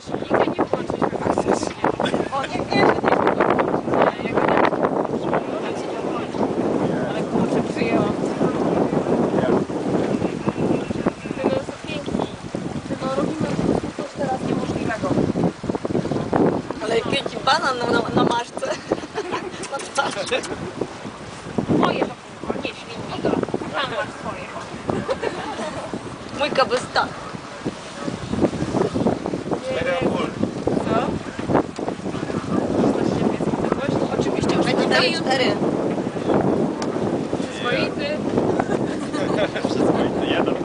silnika nie włączyć chyba strasznie. O, nie, że nie. Nie, jak nie włączyć. Ale kurczę, przyjęłam. Ty no są piękni. Ty no robimy coś teraz niemożliwego. Ale jaki banan na maszce. Na twarzy. Moje to kurwa, nie świnnika. Tam masz swoje. Mój kabesta. Co? Oczywiście już Będzie daje 4. przyzwoity. Przyzwoity, jeden.